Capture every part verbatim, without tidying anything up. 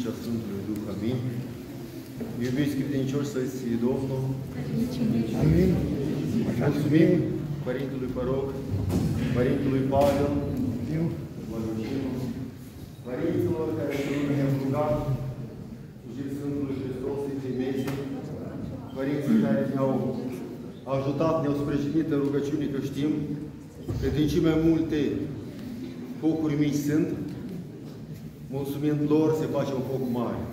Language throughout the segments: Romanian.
și a Sfântului Duh. Amin. Iubiți credincioși, să-i ții Domnul. Amin. Mulțumim Părintelui Păroc, Părintelui Pavel, părinților care se ne-au rugat cu Sfântului Hristos, Sfântii Mesii, părinții care ne-au ajutat, ne-au sprijinit în rugăciune, că știm că din ce mai multe focuri mici sunt, mulțumind lor, se face un foc mare.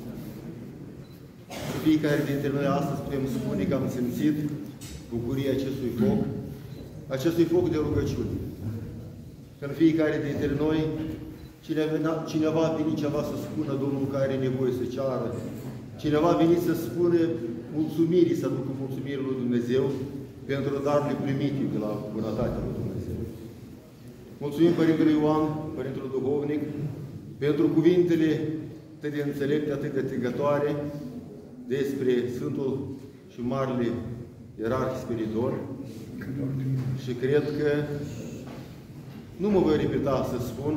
Fiecare dintre noi astăzi putem spune că am simțit bucuria acestui foc, acestui foc de rugăciune. Că în fiecare dintre noi, cineva a venit ceva să spună Domnul care are nevoie să ceară, cineva a venit să spună mulțumirii, să aducă mulțumirii lui Dumnezeu pentru darurile primite de la bunătatea lui Dumnezeu. Mulțumim Părintele Ioan, Părintele Duhovnic, pentru cuvintele atât de înțelepte, atât de tigătoare despre Sfântul și Marele Ierarh Spiridon. Și cred că nu mă voi repeta să spun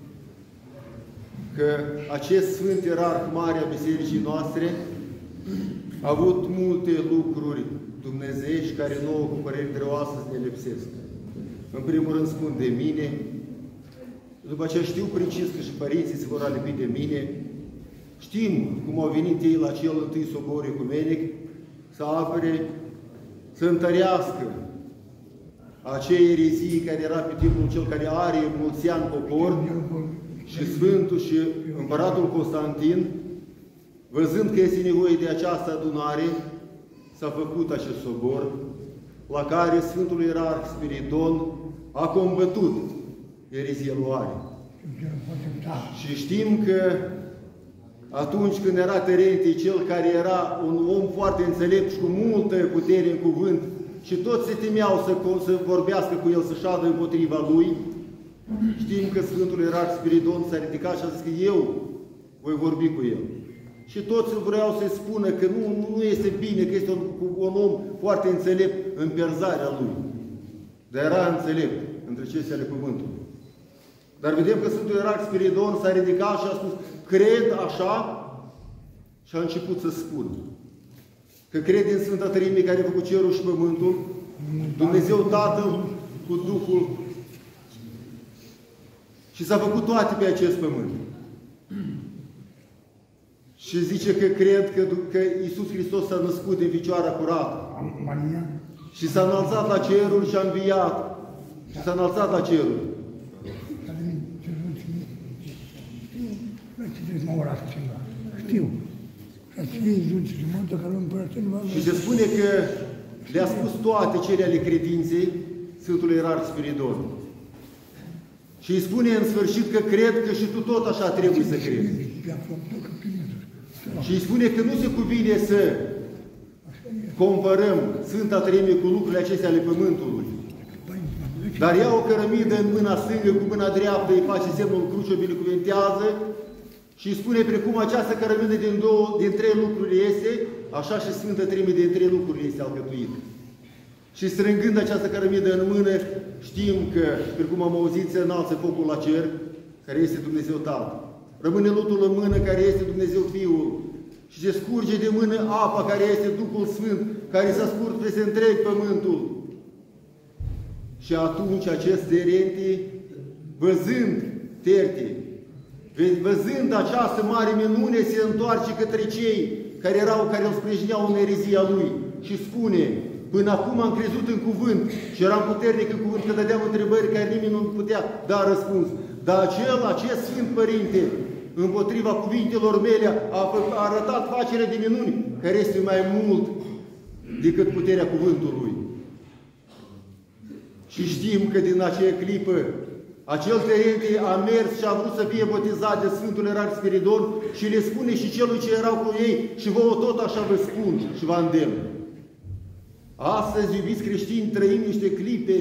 că acest Sfânt Ierarh Mare a Bisericii noastre a avut multe lucruri dumnezeiești care nouă cu păreri greoasă să ne lipsesc. În primul rând spun de mine, după aceea știu precis că și părinții se vor alipi de mine, știm cum au venit ei la cel întâi sobor ecumenic să apere, să întărească acei erezii care era pe timpul cel care are mulți ani popor, și Sfântul și Împăratul Constantin, văzând că este nevoie de această adunare, s-a făcut acest sobor, la care Sfântul Ierarh Spiridon a combătut erezia luare. Și știm că atunci când era Terentij, cel care era un om foarte înțelept și cu multă putere în cuvânt, și toți se temeau să, să vorbească cu el, să șadă împotriva lui, știm că Sfântul Ierarh Spiridon s-a ridicat și a zis că eu voi vorbi cu el. Și toți vreau să-i spună că nu, nu este bine, că este un, un om foarte înțelept în pierzarea lui. Dar era înțelept între cele ale cuvântului. Dar vedem că Sfântul Ierarh Spiridon s-a ridicat și a spus, cred așa, și a început să spună. Că crede în Sfânta Treime care a făcut cerul și pământul, Dumnezeu Tatăl cu Duhul, și s-a făcut toate pe acest pământ. Și zice că cred că, că Iisus Hristos s-a născut din Fecioara curată. Și s-a înălțat la ceruri și a înviat. Și s-a înălțat la ceruri. Știu. Și se spune că le-a spus toate cele ale credinței Sfântului Ierarh Spiridon. Și îi spune în sfârșit că cred că și tu tot așa trebuie să crezi. Și îi spune că nu se cuvine să comparăm Sfânta Treime cu lucrurile acestea ale Pământului. Dar ia o cărămidă în mâna stângă, cu mâna dreaptă îi face semnul cruce, o binecuvintează și îi spune precum această cărămidă din, două, din trei lucruri este, așa și Sfânta Treime din trei lucruri este alcătuită. Și strângând această cărămidă în mână, știm că, precum am auzit, se înalță focul la cer, care este Dumnezeu Tatăl. Rămâne lutul în mână, care este Dumnezeu Fiul. Și se scurge de mână apa, care este Duhul Sfânt, care s-a scurt peste întreg pământul. Și atunci acest Terente, văzând Terte, văzând această mare minune, se întoarce către cei care erau, care îl sprijineau în erezia lui și spune: până acum am crezut în cuvânt și eram puternic în cuvânt, că dădeam întrebări care nimeni nu putea da răspuns. Dar acel, acest Sfânt Părinte, împotriva cuvintelor mele, a, a arătat facerea de minuni, care este mai mult decât puterea cuvântului. Și știm că din acea clipă, acel Terente a mers și a vrut să fie botezat de Sfântul Ierarh Spiridon și le spune și celui ce erau cu ei, și vouă tot așa vă spun și vă îndemn. Astăzi, iubiți creștini, trăim niște clipe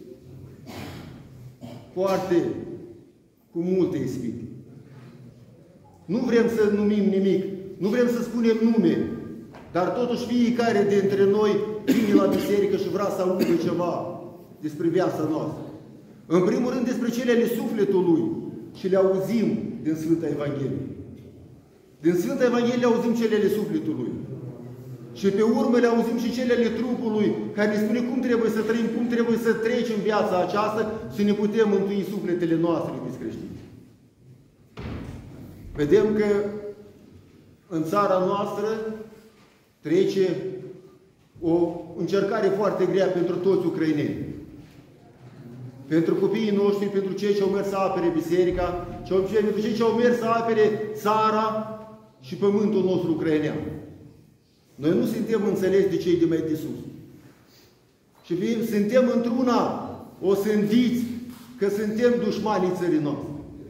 foarte cu multe ispite. Nu vrem să numim nimic, nu vrem să spunem nume, dar totuși fiecare dintre noi vine la biserică și vrea să audă ceva despre viața noastră. În primul rând despre cele ale sufletului și le auzim din Sfânta Evanghelie. Din Sfânta Evanghelie auzim celele sufletului. Și pe urmă le auzim și celele trupului, care ne spune cum trebuie să trăim, cum trebuie să trecem viața aceasta și ne putem mântui sufletele noastre, iubiți creștini. Vedem că în țara noastră trece o încercare foarte grea pentru toți ucrainenii. Pentru copiii noștri, pentru cei ce au mers să apere biserica, pentru cei ce au mers să apere țara și pământul nostru ucrainean. Noi nu suntem înțelegi de cei de mai de sus. Și suntem într-una o sândiți că suntem dușmanii țării noastre.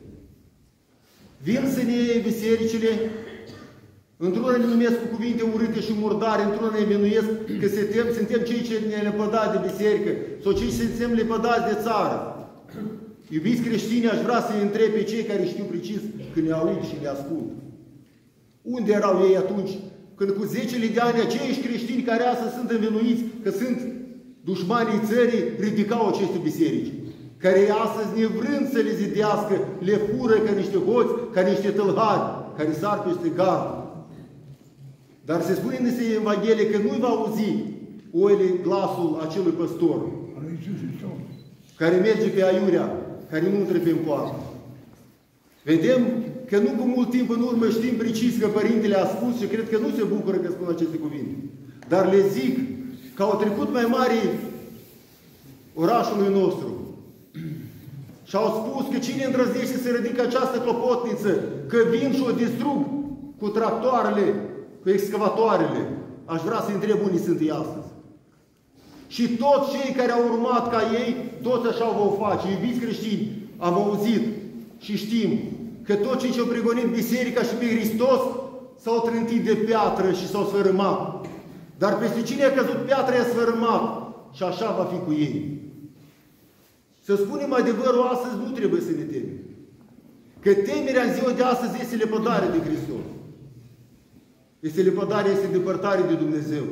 Vin să ne iei bisericile, într-una ne numesc cu cuvinte urâte și murdare, într-una ne minuiesc că suntem, suntem cei ce ne lepădați de biserică sau cei ce suntem lepădați de țară. Iubiți creștini, aș vrea să-i întreb pe cei care știu precis când ne aud și ne ascultă. Unde erau ei atunci când cu zecile de ani aceiși creștini care astăzi sunt învinuiți că sunt dușmanii țării ridicau aceste biserici? Care astăzi, nevrând să le zidească, le fură ca niște hoți, ca niște tâlhari, care sar peste gardă. Dar se spune în Evanghelie că nu-i va auzi oile glasul acelui păstor care merge pe aiurea, care nu intră pe poartă. Vedem că nu cu mult timp în urmă știm precis că Părintele a spus și cred că nu se bucură că spun aceste cuvinte. Dar le zic că au trecut mai mari orașului nostru și au spus că cine îndrăznește să ridică această clopotniță, că vin și o distrug cu tractoarele, cu excavatoarele. Aș vrea să întreb unii sunt ei astăzi. Și toți cei care au urmat ca ei, toți așa vor face. Iubiți creștini, am auzit și știm că toți cei ce au pregonit biserica și pe Hristos s-au trântit de piatră și s-au sfărâmat. Dar peste cine a căzut piatra i-a sfărâmat. Și așa va fi cu ei. Să spunem adevărul, astăzi nu trebuie să ne temem. Că temerea în ziua de astăzi este lepădare de Hristos. Este lepădare, este depărtare de Dumnezeu.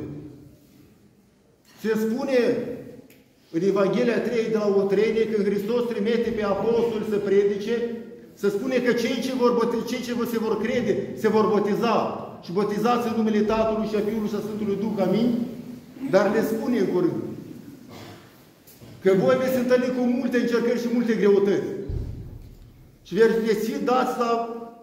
Se spune în Evanghelia trei de la Otrenie, când Hristos trimite pe apostoli să predice, se spune că cei ce, vor bote, cei ce se vor crede se vor botiza. Și botizați în numele Tatălui și a Fiului și a Sfântului Duh. Amin? Dar le spune în curând că voi veți întâlni cu multe încercări și multe greutăți. Și veți fi dați la,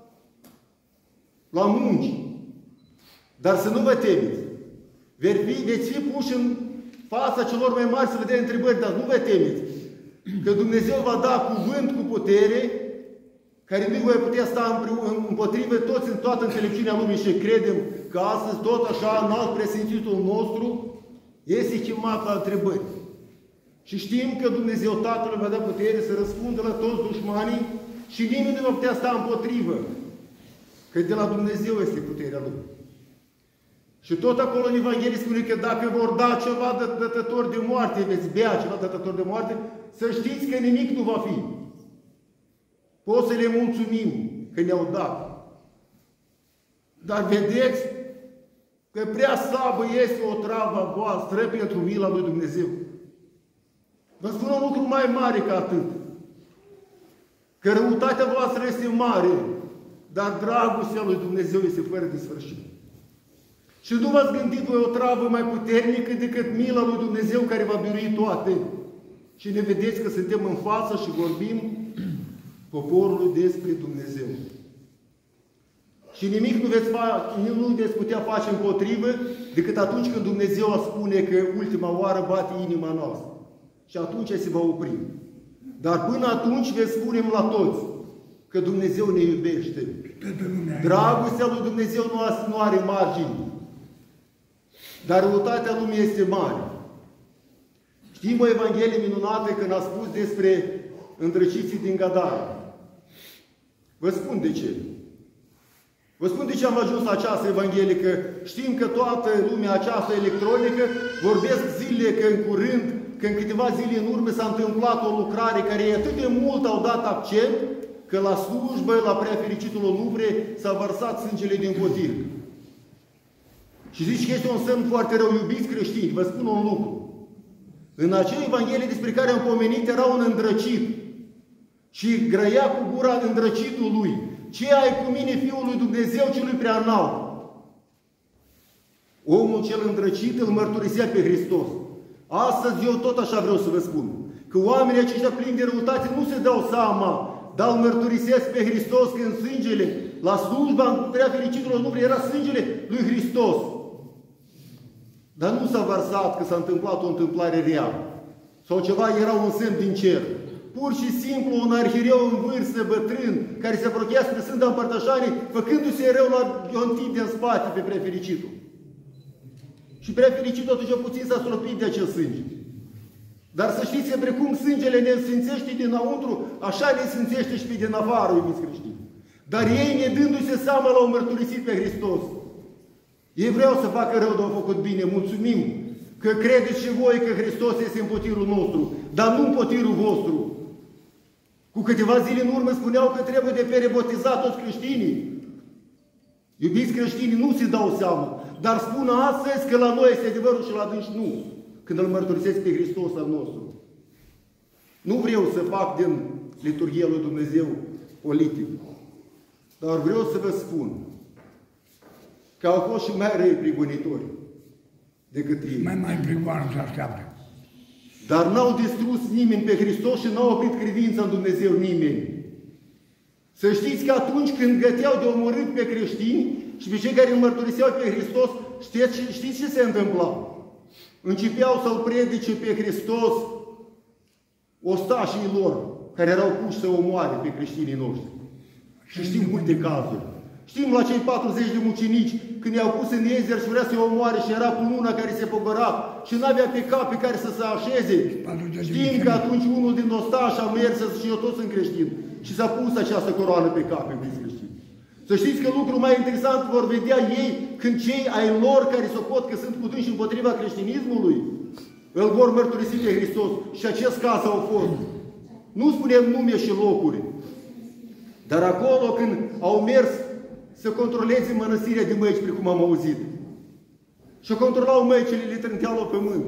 la munci. Dar să nu vă temeți. Veți fi puși în fața celor mai mari să vă dea întrebări, dar nu vă temeți. Că Dumnezeu va da cuvânt cu putere, care nu voi putea sta împotrivă toți în toată înțelepciunea lumii și credem că astăzi tot așa înalt presimțitul nostru este chemat la întrebări. Și știm că Dumnezeu Tatăl va da putere să răspundă la toți dușmanii și nimeni nu va putea sta împotrivă. Că de la Dumnezeu este puterea Lui. Și tot acolo în Evanghelie spune că dacă vor da ceva dătător de moarte, veți bea ceva dătător de moarte, să știți că nimic nu va fi. Poți să le mulțumim că ne-au dat. Dar vedeți că prea slabă este o travă voastră pentru mila lui Dumnezeu. Vă spun un lucru mai mare ca atât. Că răutatea voastră este mare, dar dragostea lui Dumnezeu este fără de sfârșit. Și nu v-ați gândit voi o travă mai puternică decât mila lui Dumnezeu care va birui toate. Și ne vedeți că suntem în față și vorbim poporului despre Dumnezeu. Și nimic nu veți, face, nu veți putea face împotrivă decât atunci când Dumnezeu spune că ultima oară bate inima noastră. Și atunci se va opri. Dar până atunci veți spunem la toți că Dumnezeu ne iubește. Dragostea lui Dumnezeu nu are margini. Dar răutatea lumii este mare. Știm o Evanghelie minunată când a spus despre îndrăciții din Gadara. Vă spun de ce. Vă spun de ce am ajuns la această Evanghelie, că știm că toată lumea aceasta electronică vorbesc zilele că în curând, că în câteva zile în urmă s-a întâmplat o lucrare care atât de mult au dat accent, că la slujbă, la preafericitul Onufre, s-a vărsat sângele din potir. Și zici că este un semn foarte rău, iubiți creștini, vă spun un lucru. În acea Evanghelie despre care am pomenit era un îndrăcit și grăia cu gura îndrăcitul lui. Ce ai cu mine, Fiul lui Dumnezeu, celui prea înalt? Omul cel îndrăcit îl mărturisea pe Hristos. Astăzi eu tot așa vreau să vă spun. Că oamenii aceștia plini de răutate nu se dau seama, dar îl mărturisesc pe Hristos că în sângele, la slujba prea fericitului nu era sângele lui Hristos. Dar nu s-a vărsat că s-a întâmplat o întâmplare rea. Sau ceva era un semn din cer. Pur și simplu un arhiereu în vârstă, bătrân, care se apropiea spre Sfânta Împărtășanie, făcându-se rău la Iontit din spate pe prea fericitul. Și prea fericitul atunci puțin s-a stropit de acel sânge. Dar să știți că precum sângele ne însfințește dinăuntru, așa ne însfințește și pe din afară, iubiți creștini. Dar ei, ne dându-se seama, l-au mărturisit pe Hristos. Ei vreau să facă rău, dar au făcut bine. Mulțumim că credeți și voi că Hristos este în potirul nostru, dar nu în potirul vostru. Cu câteva zile în urmă spuneau că trebuie de perebotizat toți creștinii. Iubiți creștinii, nu se dau seama, dar spun astăzi că la noi este adevărul și la dânși nu. Când îl mărturisesc pe Hristos al nostru. Nu vreau să fac din liturghia lui Dumnezeu politic, dar vreau să vă spun că au fost și mai răi prigonitori decât ei. Mai mai prigoană se așteaptă. Dar n-au distrus nimeni pe Hristos și n-au oprit credința în Dumnezeu nimeni. Să știți că atunci când găteau de omorât pe creștini și pe cei care îl mărturiseau pe Hristos, știți, știți ce se întâmpla? Începeau să-L predice pe Hristos ostașii lor, care erau puși să omoare pe creștinii noștri. Și știm multe cazuri. Știm la cei patruzeci de mucenici, când i-au pus în ezer și vrea să-i omoare și era cununa care se pogăra și n-avea pe cap pe care să se așeze. Știm că atunci unul din ostași a mers și eu toți sunt creștini și s-a pus această coroană pe cap, iubiți creștini. Să știți că lucrul mai interesant vor vedea ei când cei ai lor care socot că sunt cu dânsi împotriva creștinismului, îl vor mărturisi pe Hristos. Și acest caz au fost. Nu spunem nume și locuri. Dar acolo când au mers să controleze mănăstirea de măici, precum am auzit. Și controlau măicile, le trânteau la pământ.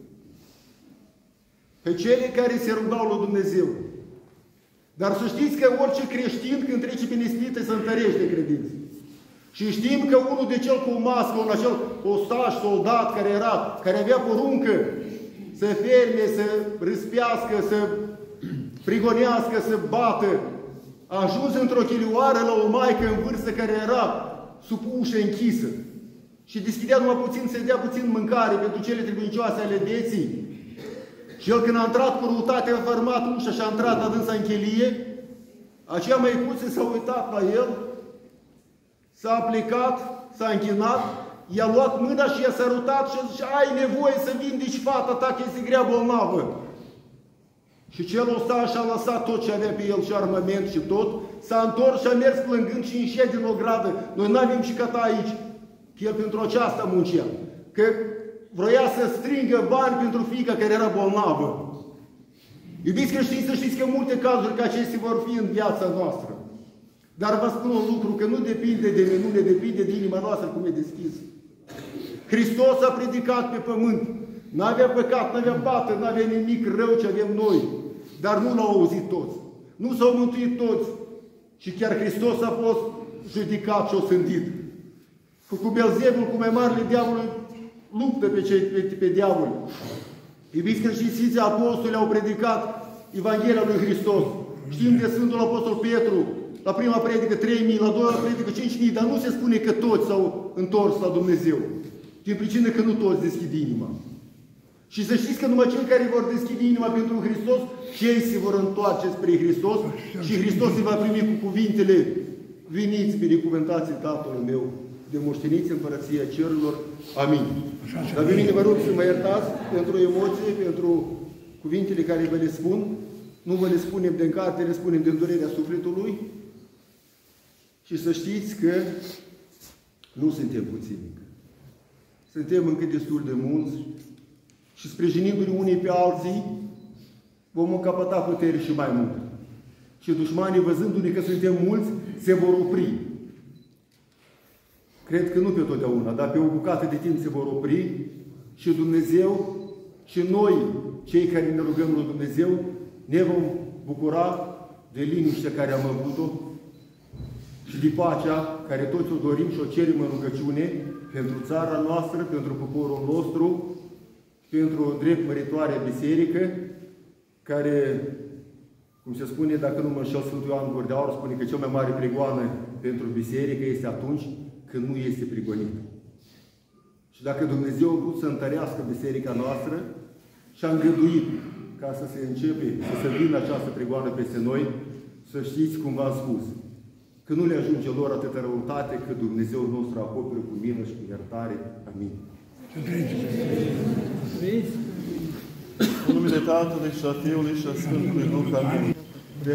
Pe cele care se rugau la Dumnezeu. Dar să știți că orice creștin, când trece prin ispită, se întărește credință. Și știm că unul de cel cu mască, un acel ostaș, soldat care era, care avea poruncă să ferme, să râspească, să prigonească, să bată, a ajuns într-o chilioară la o maică în vârstă care era sub ușă închisă. Și deschidea numai puțin, să dea puțin mâncare pentru cele trebuincioase ale vieții. Și el când a intrat cu răutate, a fărmat ușa și a intrat adânsa în chelie, aceea măicuță s-a uitat la el, s-a aplicat, s-a închinat, i-a luat mâna și i-a sărutat și a zis, ai nevoie să vindeci fata ta, că este grea bolnavă. Și cel ostaș a lăsat tot ce avea pe el și armament și tot, s-a întors și a mers plângând și înșea din o gradă. Noi n-avem și căta aici, că el pentru aceasta muncea. Că vroia să strângă bani pentru fiica care era bolnavă. Iubiți creștini, să știți că multe cazuri ca acestea vor fi în viața noastră. Dar vă spun un lucru, că nu depinde de minune, depinde de inima noastră cum e deschisă. Hristos a predicat pe pământ. N-avea păcat, n-avea pată, n-avea nimic rău ce avem noi. Dar nu l-au auzit toți. Nu s-au mântuit toți. Și chiar Hristos a fost judecat și osândit. Cu, cu Belzebul, cu mai marele diavolul, luptă pe, cei, pe, pe diavol. Iubiți creștini, Sfinții Apostoli au predicat Evanghelia lui Hristos. Știm de Sfântul Apostol Petru, la prima predică trei mii, la doua predică cinci mii, dar nu se spune că toți s-au întors la Dumnezeu. Din pricină că nu toți deschid inima. Și să știți că numai cei care vor deschide inima pentru Hristos, cei se vor întoarce spre Hristos și Hristos se va primi cu cuvintele: veniți, binecuvântați Tatălui meu, de moșteniți împărăția cerurilor. Amin. Dar pe mine vă rog să mă iertați pentru emoție, pentru cuvintele care vă le spun. Nu vă le spunem din carte, le spunem din durerea sufletului. Și să știți că nu suntem puțini. Suntem încă destul de mulți și sprijinindu-ne unii pe alții, vom încapăta putere și mai mult. Și dușmanii, văzându-ne că suntem mulți, se vor opri. Cred că nu pe totdeauna, dar pe o bucată de timp se vor opri și Dumnezeu și noi, cei care ne rugăm lui Dumnezeu, ne vom bucura de liniștea care am avut-o și de pacea care toți o dorim și o cerem în rugăciune pentru țara noastră, pentru poporul nostru, pentru o drept măritoare biserică, care, cum se spune, dacă nu mă înșel, Sfântul Ioan Gură de Aur spune că cea mai mare prigoană pentru biserică este atunci când nu este prigonită. Și dacă Dumnezeu a vrut să întărească biserica noastră și a îngăduit ca să se începe, să se vină această prigoană peste noi, să știți cum v-am spus, că nu le ajunge lor atâta răutate, că Dumnezeu nostru acoperă cu milă și cu iertare. Amin. În numele Tatălui și a Fiului și a Sfântului Duh. Amin.